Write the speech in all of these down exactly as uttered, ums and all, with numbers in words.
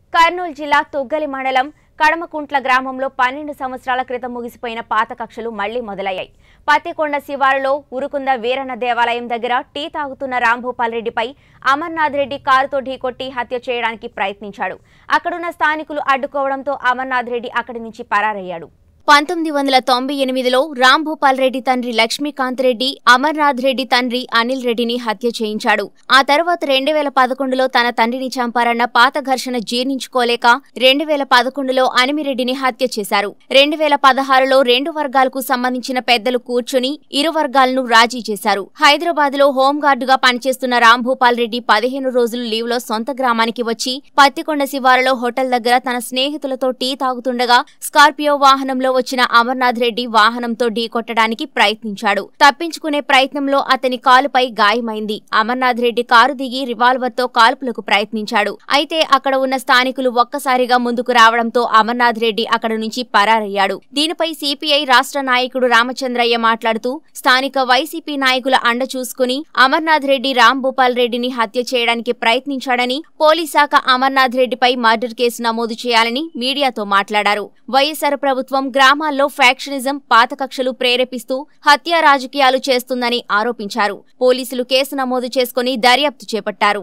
కర్నూలు జిల్లా తొగ్గలి మండలం కడమకుంట్ల గ్రామంలో పన్నెండు సంవత్సరాల క్రితం ముగిసిపోయిన పాత కక్షలు మళ్లీ మొదలయ్యాయి. పత్తికొండ శివారులో ఉరుకుంద వీరన్న దేవాలయం దగ్గర టీ తాగుతున్న రాంభూపాల్ రెడ్డిపై అమర్నాథ్ రెడ్డి కారుతో ఢీకొట్టి హత్య చేయడానికి ప్రయత్నించాడు. అక్కడున్న స్థానికులు అడ్డుకోవడంతో అమర్నాథ్ రెడ్డి అక్కడి నుంచి పరారయ్యాడు. పంతొమ్మిది వందల తొంభై ఎనిమిదిలో రాంభూపాల్ రెడ్డి తండ్రి లక్ష్మీకాంత్ రెడ్డి అమర్నాథ్ రెడ్డి తండ్రి అనిల్ రెడ్డిని హత్య చేయించాడు. ఆ తర్వాత రెండు వేల పదకొండులో తన తండ్రిని చంపారన్న పాత ఘర్షణ జీర్ణించుకోలేక రెండు వేల పదకొండులో అనిమిరెడ్డిని హత్య చేశారు. రెండు వేల పదహారులో రెండు వర్గాలకు సంబంధించిన పెద్దలు కూర్చుని ఇరు వర్గాలను రాజీ చేశారు. హైదరాబాద్ లో హోంగార్డుగా పనిచేస్తున్న రాంభూపాల్ రెడ్డి పదిహేను రోజులు లీవ్ లో సొంత గ్రామానికి వచ్చి పత్తికొండ శివారులో హోటల్ దగ్గర తన స్నేహితులతో టీ తాగుతుండగా స్కార్పియో వాహనంలో వచ్చిన అమర్నాథ్ రెడ్డి వాహనంతో ఢీకొట్టడానికి ప్రయత్నించాడు. తప్పించుకునే ప్రయత్నంలో అతని కాలుపై గాయమైంది. అమర్నాథ్ రెడ్డి కారు దిగి రివాల్వర్ తో కాల్పులకు ప్రయత్నించాడు. అయితే అక్కడ ఉన్న స్థానికులు ఒక్కసారిగా ముందుకు రావడంతో అమర్నాథ్ రెడ్డి అక్కడ నుంచి పరారయ్యాడు. దీనిపై సిపిఐ రాష్ట్ర నాయకుడు రామచంద్రయ్య మాట్లాడుతూ స్థానిక వైసీపీ నాయకుల అండ చూసుకుని అమర్నాథ్ రెడ్డి రాంభూపాల్ రెడ్డిని హత్య చేయడానికి ప్రయత్నించాడని పోలీస్ శాఖ అమర్నాథ్ రెడ్డిపై మర్డర్ కేసు నమోదు చేయాలని మీడియాతో మాట్లాడారు. వైఎస్ఆర్ ప్రభుత్వం గ్రామాల్లో ఫ్యాక్షనిజం పాత కక్షలు ప్రేరేపిస్తూ హత్య రాజకీయాలు చేస్తుందని ఆరోపించారు. పోలీసులు కేసు నమోదు చేసుకుని దర్యాప్తు చేపట్టారు.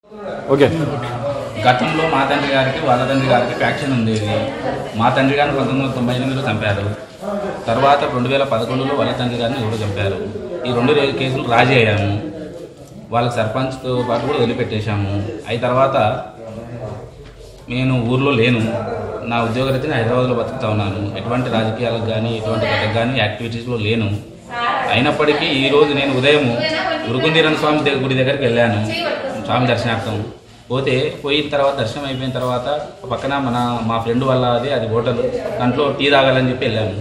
గతంలో మా తండ్రి గారికి వాళ్ళ తండ్రి గారికి ఫ్యాక్షన్ ఉండేది. మా తండ్రి గారిని పంతొమ్మిది వందల తొంభై ఎనిమిదిలో చంపారు. తర్వాత రెండు వేల పదకొండులో వాళ్ళ తండ్రి గారిని ఎవరో చంపారు. ఈ రెండు కేసులు రాజీ అయ్యాము. వాళ్ళకి సర్పంచ్తో పాటు కూడా వదిలిపెట్టేశాము. అయిన తర్వాత నేను ఊర్లో లేను. నా ఉద్యోగరీత్యా హైదరాబాద్లో బతుకుతా ఉన్నాను. ఎటువంటి రాజకీయాలకు కానీ ఎటువంటి కథకు కానీ యాక్టివిటీస్లో లేను. అయినప్పటికీ ఈరోజు నేను ఉదయం ఉరుకుందీరన్న స్వామి గుడి దగ్గరికి వెళ్ళాను స్వామి దర్శనార్థం. పోతే పోయిన తర్వాత దర్శనం అయిపోయిన తర్వాత పక్కన మన మా ఫ్రెండ్ వల్ల అది అది హోటల్ దాంట్లో టీ తాగాలని చెప్పి వెళ్ళాను.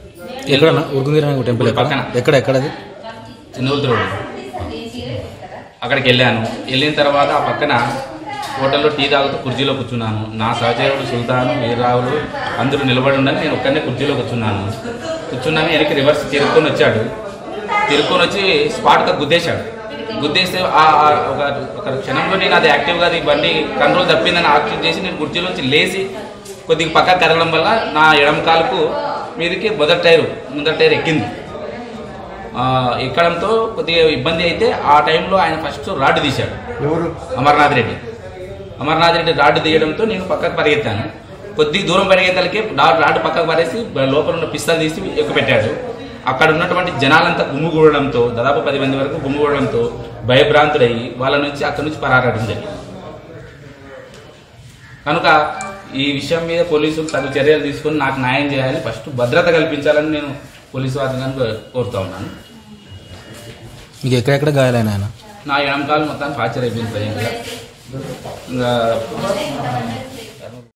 పక్కన ఎక్కడ ఎక్కడది చిన్నూరు అక్కడికి వెళ్ళాను. వెళ్ళిన తర్వాత ఆ పక్కన హోటల్లో టీ తాగుతూ కుర్చీలో కూర్చున్నాను. నా సహచరుడు సుల్తాను వీరరావులు అందరూ నిలబడి ఉండని నేను ఒక్కనే కుర్చీలో కూర్చున్నాను. కూర్చున్నాను వెనక్కి రివర్స్ తిరుక్కొని వచ్చాడు. తిరుక్కొని వచ్చి స్పాట్గా గుద్దేశాడు. గుద్దేస్తే ఒక ఒక క్షణంలో నేను అది యాక్టివ్గా అది బండి కంట్రోల్ తప్పిందని ఆక్షన్ చేసి నేను కుర్చీలోంచి లేచి కొద్దిగా పక్కకు కదలడం వల్ల నా ఎడమ కాలుకు మీదకి మొదటి టైరు ముందర టైర్ ఎక్కింది. ఎక్కడంతో కొద్దిగా ఇబ్బంది అయితే ఆ టైంలో ఆయన ఫస్ట్ రాడ్డు తీశాడు. అమర్నాథ్ రెడ్డి అమర్నాథ్ రెడ్డి రాడ్డు తీయడంతో నేను పక్కకు పరిగెత్తాను. కొద్దిగా దూరం పరిగెత్తాలకి రాడ్డు పక్కకు పరేసి లోపల ఉన్న పిస్తలు తీసి ఎక్కుపెట్టాడు. అక్కడ ఉన్నటువంటి జనాలంతా గుమ్ముగూడడంతో దాదాపు పది మంది వరకు గుమ్ముగూడడంతో భయభ్రాంతుడయ్యి వాళ్ళ నుంచి అక్కడి నుంచి పరారడం జరిగింది. కనుక ఈ విషయం మీద పోలీసులు తగు చర్యలు తీసుకొని నాకు న్యాయం చేయాలని ఫస్ట్ భద్రత కల్పించాలని నేను పోలీసు వారిని కోరుతా ఉన్నాను. మీకు ఎక్కడెక్కడ గాయాలైన ఆయన? నా ఎడంకాలు మొత్తం ఫ్రాక్చర్ అయిపోయింది. ఇంకా